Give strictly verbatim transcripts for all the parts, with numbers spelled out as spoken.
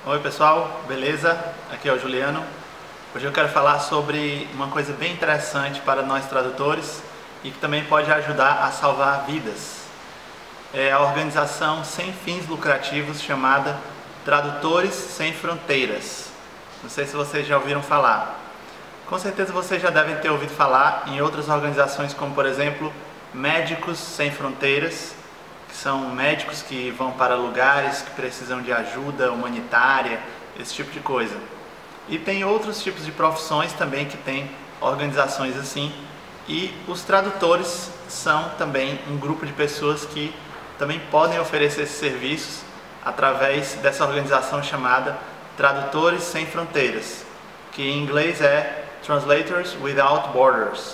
Oi pessoal, beleza? Aqui é o Juliano. Hoje eu quero falar sobre uma coisa bem interessante para nós tradutores e que também pode ajudar a salvar vidas. É a organização sem fins lucrativos chamada Tradutores Sem Fronteiras. Não sei se vocês já ouviram falar. Com certeza vocês já devem ter ouvido falar em outras organizações como, por exemplo, Médicos Sem Fronteiras, que são médicos que vão para lugares que precisam de ajuda humanitária, esse tipo de coisa. E tem outros tipos de profissões também que tem organizações assim. E os tradutores são também um grupo de pessoas que também podem oferecer esses serviços através dessa organização chamada Tradutores Sem Fronteiras, que em inglês é Translators Without Borders.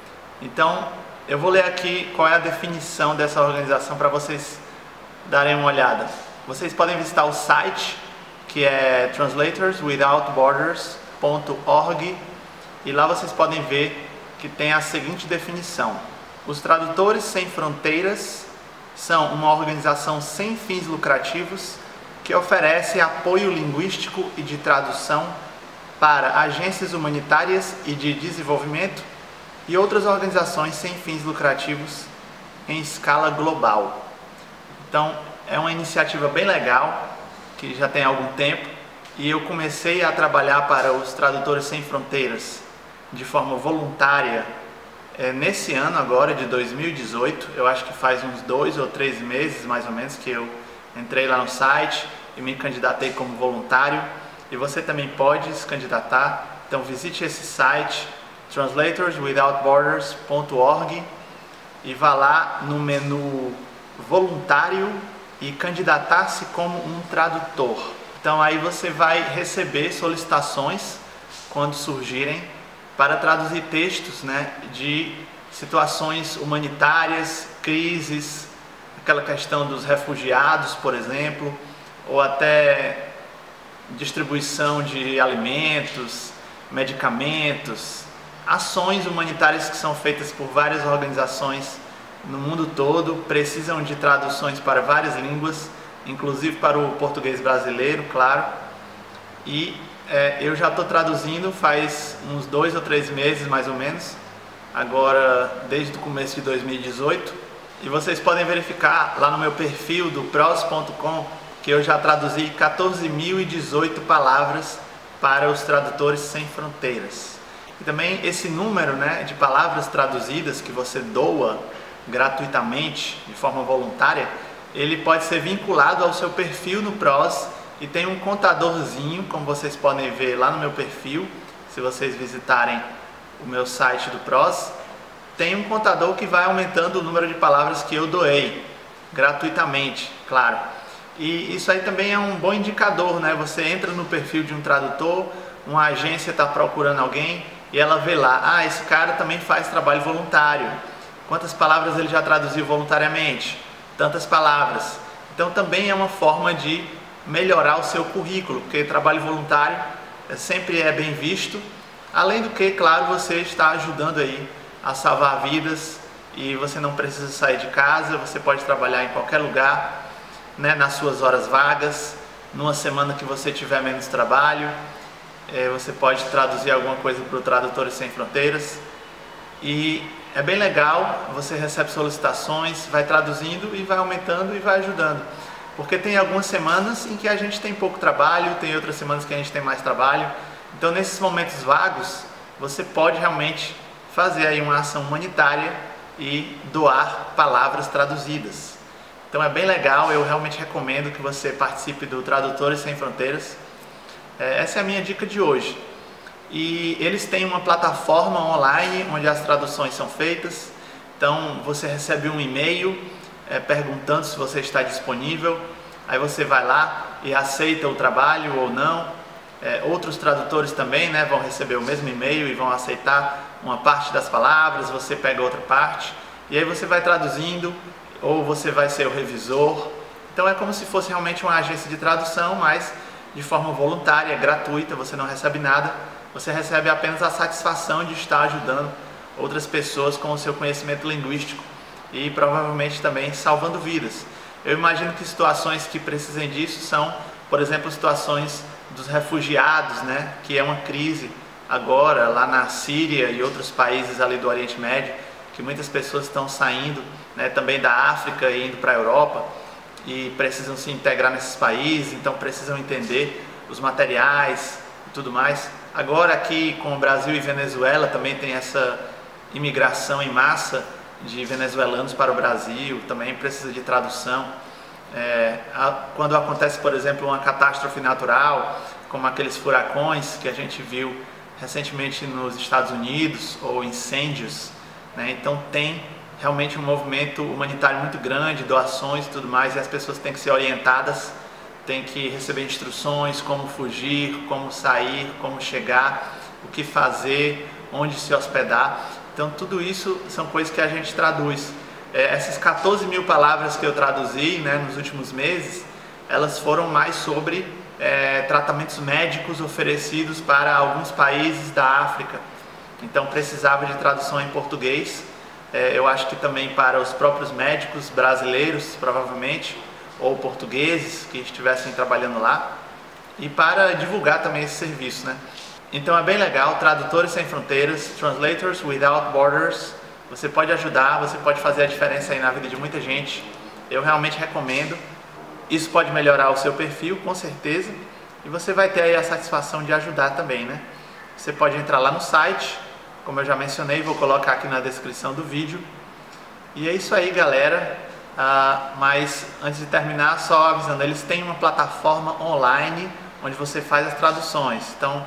Então, eu vou ler aqui qual é a definição dessa organização para vocês darem uma olhada. Vocês podem visitar o site, que é translators without borders ponto org, e lá vocês podem ver que tem a seguinte definição: os Tradutores Sem Fronteiras são uma organização sem fins lucrativos que oferece apoio linguístico e de tradução para agências humanitárias e de desenvolvimento e outras organizações sem fins lucrativos em escala global. Então, é uma iniciativa bem legal, que já tem algum tempo, e eu comecei a trabalhar para os Tradutores Sem Fronteiras de forma voluntária é, nesse ano agora, de dois mil e dezoito. Eu acho que faz uns dois ou três meses, mais ou menos, que eu entrei lá no site e me candidatei como voluntário, e você também pode se candidatar. Então visite esse site, translators without borders ponto org, e vá lá no menu voluntário e candidatar-se como um tradutor. Então aí você vai receber solicitações quando surgirem para traduzir textos, né, de situações humanitárias, crises, aquela questão dos refugiados, por exemplo, ou até distribuição de alimentos, medicamentos, ações humanitárias que são feitas por várias organizações no mundo todo, precisam de traduções para várias línguas, inclusive para o português brasileiro, claro. E é, eu já estou traduzindo faz uns dois ou três meses, mais ou menos, agora desde o começo de dois mil e dezoito. E vocês podem verificar lá no meu perfil do prós ponto com que eu já traduzi quatorze mil e dezoito palavras para os Tradutores Sem Fronteiras. E também esse número, né, de palavras traduzidas que você doa gratuitamente, de forma voluntária, ele pode ser vinculado ao seu perfil no Prós, e tem um contadorzinho, como vocês podem ver lá no meu perfil. Se vocês visitarem o meu site do Prós, tem um contador que vai aumentando o número de palavras que eu doei gratuitamente, claro. E isso aí também é um bom indicador, né? Você entra no perfil de um tradutor, uma agência está procurando alguém e ela vê lá, ah, esse cara também faz trabalho voluntário. Quantas palavras ele já traduziu voluntariamente? Tantas palavras. Então também é uma forma de melhorar o seu currículo, porque trabalho voluntário sempre é bem visto. Além do que, claro, você está ajudando aí a salvar vidas, e você não precisa sair de casa, você pode trabalhar em qualquer lugar, né, nas suas horas vagas. Numa semana que você tiver menos trabalho, é, você pode traduzir alguma coisa para o Tradutores Sem Fronteiras. E é bem legal, você recebe solicitações, vai traduzindo e vai aumentando e vai ajudando. Porque tem algumas semanas em que a gente tem pouco trabalho, tem outras semanas que a gente tem mais trabalho. Então nesses momentos vagos, você pode realmente fazer aí uma ação humanitária e doar palavras traduzidas. Então é bem legal, eu realmente recomendo que você participe do Tradutores Sem Fronteiras. Essa é a minha dica de hoje. E eles têm uma plataforma online onde as traduções são feitas. Então você recebe um e-mail é, perguntando se você está disponível. Aí você vai lá e aceita o trabalho ou não. É, outros tradutores também, né, vão receber o mesmo e-mail e vão aceitar uma parte das palavras, você pega outra parte. E aí você vai traduzindo, ou você vai ser o revisor. Então é como se fosse realmente uma agência de tradução, mas de forma voluntária, gratuita, você não recebe nada. Você recebe apenas a satisfação de estar ajudando outras pessoas com o seu conhecimento linguístico e provavelmente também salvando vidas. Eu imagino que situações que precisem disso são por exemplo, situações dos refugiados, né, que é uma crise agora lá na Síria e outros países ali do Oriente Médio, que muitas pessoas estão saindo, né, também da África e indo para a Europa e precisam se integrar nesses países, então precisam entender os materiais e tudo mais. Agora aqui com o Brasil e Venezuela também tem essa imigração em massa de venezuelanos para o Brasil, também precisa de tradução. É, quando acontece, por exemplo, uma catástrofe natural, como aqueles furacões que a gente viu recentemente nos Estados Unidos, ou incêndios, né? Então tem realmente um movimento humanitário muito grande, doações e tudo mais, e as pessoas têm que ser orientadas, têm que receber instruções, como fugir, como sair, como chegar, o que fazer, onde se hospedar. Então tudo isso são coisas que a gente traduz. É, essas quatorze mil palavras que eu traduzi, né, nos últimos meses, elas foram mais sobre é, tratamentos médicos oferecidos para alguns países da África. Então precisava de tradução em português. É, eu acho que também para os próprios médicos brasileiros, provavelmente, ou portugueses que estivessem trabalhando lá, e para divulgar também esse serviço, né? Então é bem legal, Tradutores Sem Fronteiras, Translators Without Borders. Você pode ajudar, você pode fazer a diferença aí na vida de muita gente. Eu realmente recomendo. Isso pode melhorar o seu perfil, com certeza. E você vai ter aí a satisfação de ajudar também, né? Você pode entrar lá no site, como eu já mencionei, vou colocar aqui na descrição do vídeo. E é isso aí, galera. Ah, mas antes de terminar, só avisando, eles têm uma plataforma online onde você faz as traduções. Então,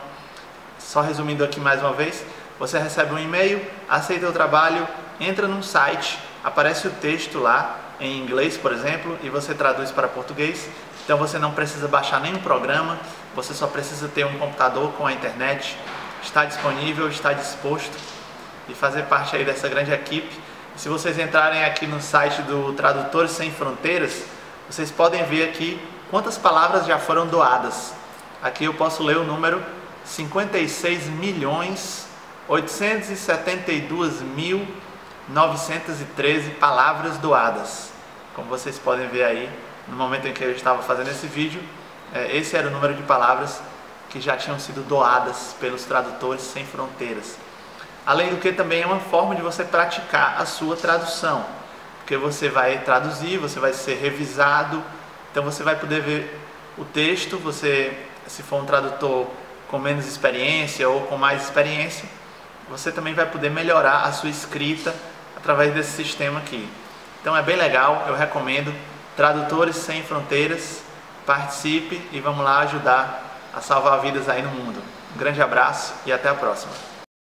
só resumindo aqui mais uma vez, você recebe um e-mail, aceita o trabalho, entra num site, aparece o texto lá, em inglês, por exemplo, e você traduz para português. Então você não precisa baixar nenhum programa, você só precisa ter um computador com a internet, está disponível, está disposto e fazer parte aí dessa grande equipe. E se vocês entrarem aqui no site do Tradutores Sem Fronteiras, vocês podem ver aqui quantas palavras já foram doadas. Aqui eu posso ler o número cinquenta e seis milhões oitocentos e setenta e dois mil novecentos e treze palavras doadas. Como vocês podem ver aí, no momento em que eu estava fazendo esse vídeo, esse era o número de palavras que já tinham sido doadas pelos Tradutores Sem Fronteiras. Além do que, também é uma forma de você praticar a sua tradução, porque você vai traduzir, você vai ser revisado, então você vai poder ver o texto. Você, se for um tradutor com menos experiência ou com mais experiência, você também vai poder melhorar a sua escrita através desse sistema aqui. Então é bem legal, eu recomendo. Tradutores Sem Fronteiras, participe e vamos lá ajudar a salvar vidas aí no mundo. Um grande abraço e até a próxima.